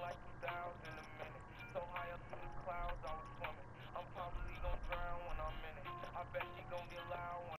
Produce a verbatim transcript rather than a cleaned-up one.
like two thousand a minute. So high up through the clouds, I was swimming. I'm probably gonna drown when I'm in it. I bet she gonna get loud when